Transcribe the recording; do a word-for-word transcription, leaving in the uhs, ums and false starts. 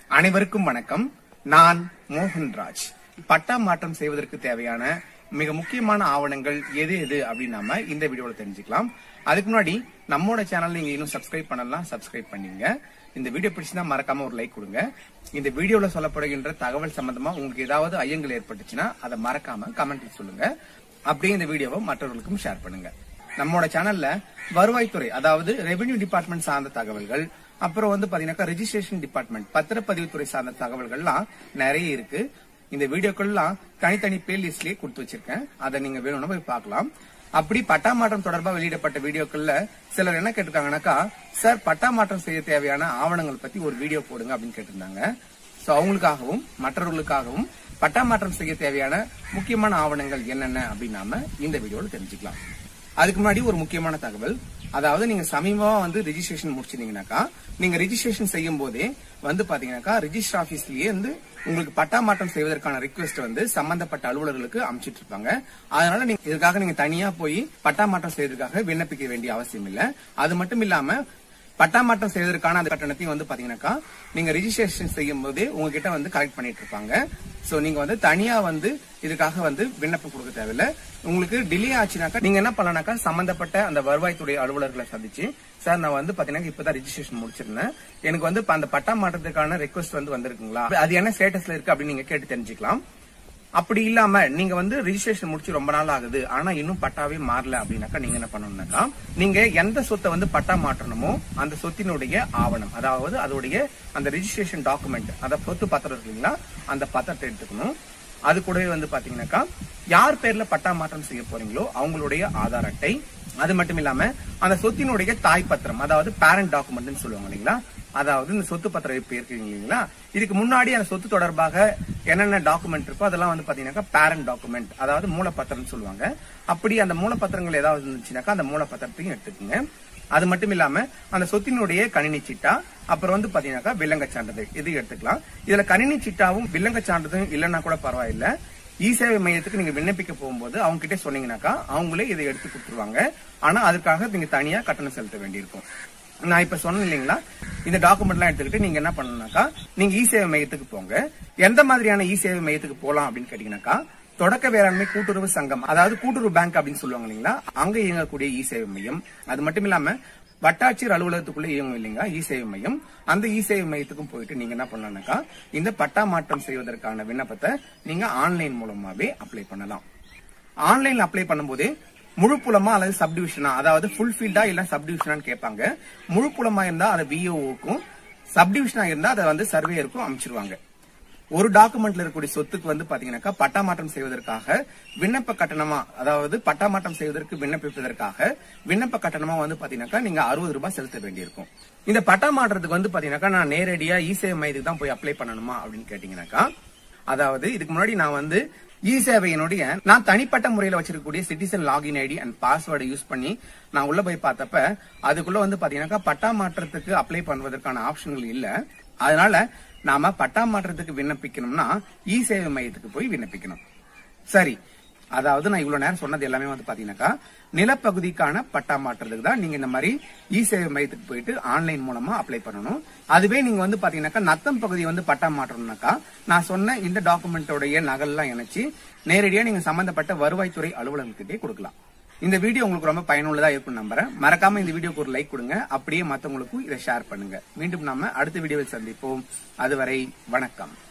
அனைவருக்கும் வணக்கம். நான் மோகன்ராஜ். பட்டா மாற்றம் செய்வதற்கு தேவையான மிக முக்கியமான ஆவணங்கள் எது எது அப்படின்னு நாம இந்த வீடியோல தெரிஞ்சுக்கலாம். அதுக்கு முன்னாடி நம்மோட சேனல் நீங்க இன்னும் சப்ஸ்கிரைப் பண்ணலாம், சப்ஸ்கிரைப் பண்ணீங்க. இந்த வீடியோ பிடிச்சினா மறக்காம ஒரு லைக் கொடுங்க. இந்த வீடியோல சொல்லப்படுகின்ற தகவல் சம்பந்தமா உங்களுக்கு ஏதாவது ஐயங்கள் ஏற்பட்டுச்சுன்னா அதை மறக்காம கமெண்ட்ல சொல்லுங்க. அப்படியே இந்த வீடியோவை மற்றவர்களுக்கும் ஷேர் பண்ணுங்க. நம்மோட சேனல்ல வருவாய்த்துறை அதாவது ரெவென்யூ டிபார்ட்மெண்ட் சார்ந்த தகவல்கள், அப்புறம் வந்து பாத்தீங்கன்னா ரெஜிஸ்ட்ரேஷன் டிபார்ட்மெண்ட் பத்திரப்பதிவுத்துறை சார்ந்த தகவல்கள்லாம் நிறைய இருக்கு. இந்த வீடியோக்கள்லாம் தனித்தனி பிளேலிஸ்ட்லயே கொடுத்து வச்சிருக்கேன். அதை நீங்க வேணும்னா போய் பார்க்கலாம். அப்படி பட்டா மாற்றம் தொடர்பா வெளியிடப்பட்ட வீடியோக்கள்ல சிலர் என்ன கேட்டிருக்காங்கன்னாக்கா, சார் பட்டா மாற்றம் செய்ய தேவையான ஆவணங்கள் பத்தி ஒரு வீடியோ போடுங்க அப்படின்னு கேட்டிருந்தாங்க. சோ அவங்களுக்காகவும் மற்றவர்களுக்காகவும் பட்டா மாற்றம் செய்ய தேவையான முக்கியமான ஆவணங்கள் என்னென்ன அப்படின்னு நாம இந்த வீடியோல தெரிஞ்சுக்கலாம். அதுக்கு முன்னாடி ஒரு முக்கியமான தகவல், அதாவது நீங்க சமீபமா வந்து ரெஜிஸ்ட்ரேஷன் முடிச்சிருந்தீங்கன்னாக்கா, நீங்க ரெஜிஸ்ட்ரேஷன் செய்யும் போதே வந்து பாத்தீங்கன்னாக்கா ரெஜிஸ்டர் ஆபீஸ்லயே வந்து உங்களுக்கு பட்டா மாற்றம் செய்வதற்கான ரிக்வெஸ்ட் வந்து சம்பந்தப்பட்ட அலுவலர்களுக்கு அனுப்பிச்சிட்டு இருப்பாங்க. அதனால நீங்க இதுக்காக நீங்க தனியா போய் பட்டா மாற்றம் செய்வதற்காக விண்ணப்பிக்க வேண்டிய அவசியம் இல்ல. அது மட்டும் இல்லாம பட்டா மாற்றம் செய்வதற்கான அந்த கட்டணத்தையும் வந்து பாத்தீங்கன்னாக்கா நீங்க ரெஜிஸ்ட்ரேஷன் செய்யும் போதே உங்ககிட்ட வந்து கலெக்ட் பண்ணிட்டு இருப்பாங்க. சோ நீங்க வந்து தனியா வந்து இதுக்காக வந்து விண்ணப்பம் கொடுக்க தேவையில்ல. உங்களுக்கு டிலே ஆச்சுனாக்கா நீங்க என்ன பண்ணலாம்னாக்கா சம்பந்தப்பட்ட அந்த வருவாய்த்துறை அலுவலர்களை சந்திச்சு, சார் நான் வந்து பாத்தீங்கன்னா இப்பதான் ரெஜிஸ்ட்ரேஷன் முடிச்சிருந்தேன், எனக்கு வந்து அந்த பட்டா மாற்றத்துக்கான ரெக்வஸ்ட் வந்து வந்திருக்குங்களா, அது என்ன ஸ்டேட்டஸ்ல இருக்கு அப்படின்னு நீங்க கேட்டு தெரிஞ்சுக்கலாம். அப்படி இல்லாம நீங்க வந்து ரெஜிஸ்ட்ரேஷன் முடிச்சு ரொம்ப நாள் ஆகுது ஆனா இன்னும் பட்டாவே மாறல அப்படின்னாக்கா நீங்க என்ன பண்ணணும்னாக்கா, நீங்க எந்த சொத்தை வந்து பட்டா மாற்றணுமோ அந்த சொத்தினுடைய ஆவணம், அதாவது அதோடைய அந்த ரெஜிஸ்ட்ரேஷன் டாக்குமெண்ட், அத சொத்து பத்திரம் இருக்குங்களா, அந்த பத்திரத்தை எடுத்துக்கணும். அது கூடவே வந்து பாத்தீங்கன்னாக்கா யார் பேர்ல பட்டா மாற்றம் செய்ய போறீங்களோ அவங்களுடைய ஆதார் அட்டை, அது மட்டும் இல்லாம அந்த சொத்தினுடைய தாய் பத்திரம், அதாவது பேரண்ட் டாக்குமெண்ட் சொல்லுவாங்க இல்லைங்களா, அதாவது இந்த சொத்து பத்திரம் இப்ப இருக்கீங்க இல்லைங்களா, இதுக்கு முன்னாடி அந்த சொத்து தொடர்பாக என்னென்ன டாக்குமெண்ட் இருக்கோ அதெல்லாம் வந்து பாத்தீங்கன்னா பேரண்ட் டாக்குமெண்ட், அதாவது மூலப்பத்திரம் சொல்லுவாங்க. அப்படி அந்த மூலப்பத்திரங்கள் ஏதாவது இருந்துச்சுனாக்கா அந்த மூலப்பத்திரத்தையும் எடுத்துக்கோங்க. அது மட்டும் இல்லாம அந்த சொத்தினுடைய கணினி சிட்டா, அப்புறம் வந்து பாத்தீங்கன்னாக்கா வில்லங்க சான்றிதழ், இது எடுத்துக்கலாம். இதுல கணினி சிட்டாவும் வில்லங்க சான்றிதழும் இல்லைன்னா கூட பரவாயில்ல. இ சேவை மையத்துக்கு நீங்க விண்ணப்பிக்க போகும்போது அவங்க கிட்ட சொன்னீங்கன்னாக்கா அவங்களே இதை எடுத்து கொடுத்துருவாங்க. ஆனா அதுக்காக நீங்க தனியா கட்டணம் செலுத்த வேண்டியிருக்கும். நான் இப்ப சொன்னேன் இல்லைங்களா, இந்த டாக்குமெண்ட் எல்லாம் எடுத்துக்கிட்டு நீங்க என்ன பண்ணணும்னாக்கா நீங்க இ சேவை மையத்துக்கு போங்க. எந்த மாதிரியான இ சேவை மையத்துக்கு போலாம் அப்படின்னு கேட்டீங்கன்னாக்கா, தொடக்க வேளாண்மை கூட்டுறவு சங்கம், அதாவது கூட்டுறவு பேங்க் அப்படின்னு சொல்லுவாங்க இல்லைங்களா, அங்க இயங்கக்கூடிய இ சேவை மையம். அது மட்டும் இல்லாம வட்டாட்சியர் அலுவலகத்துக்குள்ள இயங்கும் இல்லைங்களா இ சேவை மையம், அந்த இ சேவை மையத்துக்கும் போயிட்டு நீங்க என்ன பண்ணலாம்னாக்கா இந்த பட்டா மாற்றம் செய்வதற்கான விண்ணப்பத்தை நீங்க ஆன்லைன் மூலமாவே அப்ளை பண்ணலாம். ஆன்லைன்ல அப்ளை பண்ணும்போது முழு புலமா அல்லது சப்டிவிஷனா, அதாவது ஃபுல் ஃபீல்டா இல்ல சப்டிவிஷனான்னு கேட்பாங்க. முழு புலமா இருந்தா அதை விஓவுக்கும், சப்டிவிஷனா இருந்தா அதை வந்து சர்வேயருக்கும் அமைச்சிருவாங்க. ஒரு டாக்குமெண்ட்ல இருக்கக்கூடிய சொத்துக்கு வந்து பாத்தீங்கன்னாக்கா பட்டா மாற்றம் செய்வதற்காக விண்ணப்ப கட்டணமா, அதாவது பட்டா மாற்றம் செய்வதற்கு விண்ணப்பிப்பதற்காக விண்ணப்ப கட்டணமா வந்து பாத்தீங்கன்னாக்கா நீங்க அறுபது ரூபாய் செலுத்த வேண்டியிருக்கும். இந்த பட்டா மாற்றத்துக்கு வந்து பாத்தீங்கன்னாக்கா நான் நேரடியா இ சேவை மையத்துக்கு தான் போய் அப்ளை பண்ணணுமா அப்படின்னு கேட்டீங்கன்னாக்கா, அதாவது இதுக்கு முன்னாடி நான் வந்து இ சேவையினுடைய நான் தனிப்பட்ட முறையில வச்சிருக்கக்கூடிய சிட்டிசன் லாகின் ஐடி அண்ட் பாஸ்வேர்டை யூஸ் பண்ணி நான் உள்ள போய் பார்த்தப்ப அதுக்குள்ள வந்து பாத்தீங்கன்னாக்கா பட்டா மாற்றத்துக்கு அப்ளை பண்ணுவதற்கான ஆப்ஷன்கள் இல்ல. அதனால நாம பட்டா மாற்றத்துக்கு விண்ணப்பிக்கணும்னா இ சேவை மையத்துக்கு போய் விண்ணப்பிக்கணும். சரி, அதாவது நான் இவ்வளவு நேரம் சொன்னது எல்லாமே வந்து பாத்தீங்கன்னாக்கா நிலப்பகுதிக்கான பட்டா மாற்றத்துக்கு தான் நீங்க இந்த மாதிரி இ சேவை மையத்துக்கு போயிட்டு ஆன்லைன் மூலமா அப்ளை பண்ணணும். அதுவே நீங்க வந்து பாத்தீங்கன்னாக்கா நத்தம் பகுதி வந்து பட்டா மாற்றணும்னாக்கா நான் சொன்ன இந்த டாக்குமெண்டோடைய நகல்லாம் இணைச்சு நேரடியா நீங்க சம்பந்தப்பட்ட வருவாய்த்துறை அலுவலகத்திட்டே கொடுக்கலாம். இந்த வீடியோ உங்களுக்கு ரொம்ப பயனுள்ளதா இருக்கும் நம்புறேன். மறக்காம இந்த வீடியோக்கு ஒரு லைக் கொடுங்க. அப்படியே மத்தவங்களுக்கும் இதை ஷேர் பண்ணுங்க. மீண்டும் நாம அடுத்த வீடியோவில் சந்திப்போம். அதுவரை வணக்கம்.